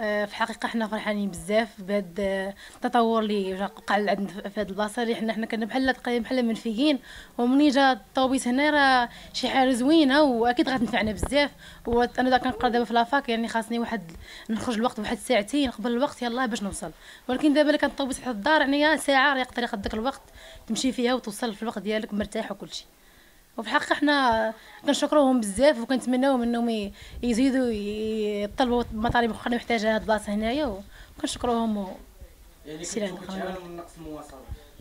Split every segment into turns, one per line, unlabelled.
في الحقيقه حنا فرحانين بزاف بهذا التطور اللي وقع عندنا في هذه البلاصه، اللي حنا كنا بحال منفيين، ومني جا الطوبيس هنا راه شي حاجه زوينه واكيد غتنفعنا بزاف. وانا كنقرا دابا في لافاك، يعني خاصني نخرج الوقت بواحد ساعتين قبل الوقت يلاه باش نوصل، ولكن دابا اللي كان الطوبيس حتى الدار يعني ساعه يقدر ياخذ الوقت تمشي فيها وتوصل في الوقت ديالك مرتاح وكلشي. وفي الحقيقه حنا كنشكروهم بزاف وكنتمناو منهم يزيدوا يطلبوا مطالب اخرى محتاجه هاد البلاصه هنايا، وكنشكروهم.
يعني كنتعانوا من نقص المواصلات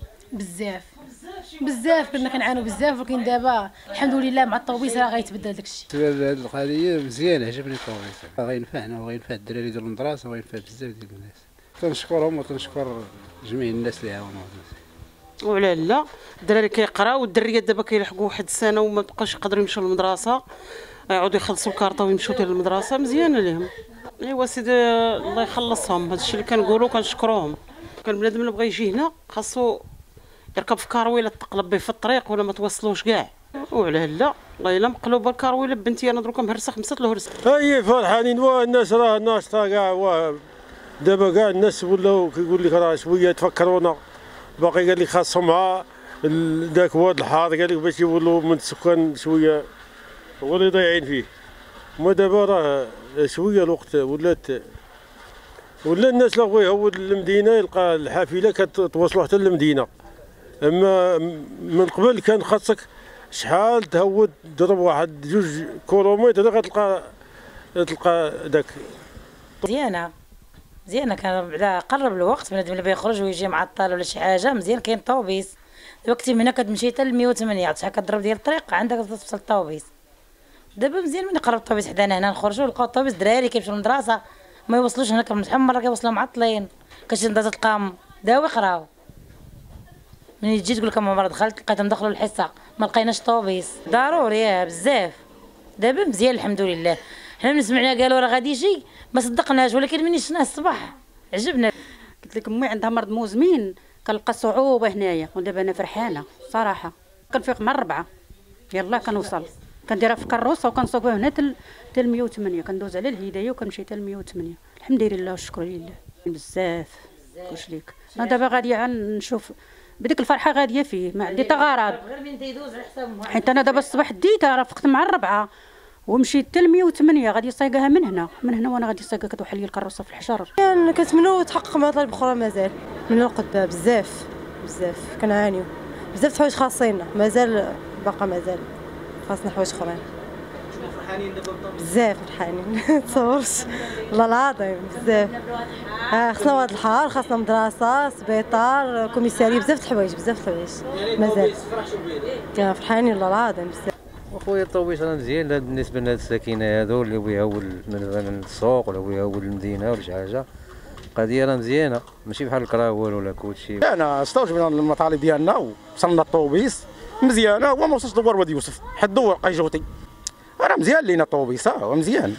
بزاف كنا كنعانوا بزاف، ولكن دابا الحمد لله مع الطوبيس راه غيتبدل داكشي.
هذه القضيه مزيان، عجبني الطوبيس، غينفعنا وغينفع الدراري ديال المدرسه وغينفع بزاف ديال الناس. كنشكرهم وكنشكر جميع الناس اللي عاونونا.
وعلى لا الدراري كيقراو، والدريات دابا كيلحقوا واحد السنه وما بقاوش يقدروا يمشيو للمدرسه، يعاودوا يخلصوا الكارطه ويمشيو حتى للمدرسه. مزيانه ليهم. ايوا سيدي الله يخلصهم، هذا الشيء اللي كنقولوا كنشكروهم. كان بنادم اللي بغى يجي هنا خاصو يركب في كارويله تقلب به في الطريق ولا ما توصلوش كاع. وعلى لا والله الا مقلوبه الكارويله بنتي انا دروك مهرسه 5 الهرس.
اي فرحانين، والناس راه ناشطه كاع، دابا كاع الناس ولاو كيقول لك راه شويه تفكرونا، باقي قال لك خاصهم مع ذاك واد الحار قال لك باش يولوا من السكان شويه هو اللي ضايعين فيه. ما دابا راه شويه الوقت ولا الناس اللي بغا يهود للمدينه يلقى الحافله كتوصلوا حتى للمدينه، اما من قبل كان خاصك شحال تهود تضرب واحد 2 كيلومتر غتلقى داك.
مزيانه كان بعدا قرب الوقت بنادم اللي بيخرج ويجي معطل ولا شي حاجه مزيان كاين طوبيس. دلوقتي من هنا كتمشي حتى ل 108 شحال كضرب ديال الطريق عندك توصل الطوبيس. دابا مزيان من يقرب الطوبيس حدانا هنا نخرجوا نلقاو الطوبيس دراري كيمشيو للمدرسه ما يوصلوش هنا، شحال من مره كيوصلوا معطلين، كتجي للمدرسه تلقاهم داو يقراو، من تجي تقول لكم مره دخلت لقيتهم دخلوا الحصه ما لقيناش طوبيس. ضروري بزاف. دابا مزيان الحمد لله. حنا من سمعنا قالوا راه غادي يجي ما صدقناش، ولكن ملي شفناه الصباح عجبنا.
قلت لك امي عندها مرض مزمن كنلقى صعوبه هنايا، ودابا انا فرحانه صراحه. كنفيق مع 4 يلا كنوصل، كنديرها في الكروسه وكنصوبها هنا حتى 108، كندوز على الهدايه وكنمشي حتى 108. الحمد لله والشكر لله بزاف. واش ليك انا دابا غاديه نشوف بديك الفرحه غاديه فيه، ما عندي حتى غرض
غير من تيدوز على حساب
حيت انا دابا الصباح ديتها رافقت مع 4 ومشيت حتى 108 غادي يصايقها من هنا وانا غادي يصايقها كتوحل لي الكروسه في الحجر.
كنتمنوا تحقق مطالب اخرى مازال من القدام، بزاف كنعانيو بزاف حوايج خاصينا، مازال خاصنا حوايج اخرين.
فرحانين دابا بالطوبيس
بزاف فرحانين تصورش والله العظيم بزاف. خاصنا واد الحار، خاصنا مدرسه، سبيطار، كوميساريه، بزاف الحوايج مازال فرحانين والله العظيم بزاف.
وخويا الطوبيس راه مزيان بالنسبه لهاد الساكنه هادو اللي بغيو من السوق ولا بغيو المدينه ولا شي حاجه. القضيه راه مزيانه ماشي بحال الكراول ولا كلشي.
انا استوجبنا المطالب ديالنا ووصلنا الطوبيس مزيانه، هو ما وصلش دوار وادي يوسف حد دوار قيجوتي، راه مزيان لينا الطوبيس مزيان.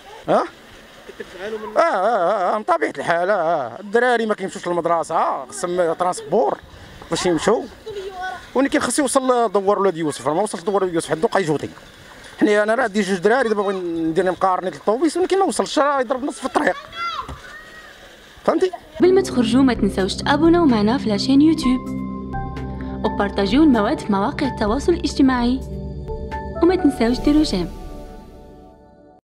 من طبيعه الحال الدراري ما كيمشوش للمدرسه خصهم ترانسبور باش يمشوا، ولكن خصو يوصل دوار ولاد يوسف، ما وصلش دوار ولاد يوسف حدو قيجوتي. حنا انا راه عندي 2 دراري دابا بغيت ندير مقارنه الطوبيس ولكن ما وصلش، راه يضرب نص في الطريق فهمتي.
قبل ما تخرجوا ما تنساوش تابوناو معنا في لاشين يوتيوب وبارطاجيو المواد في مواقع التواصل الاجتماعي وما تنساوش ديروا جيم.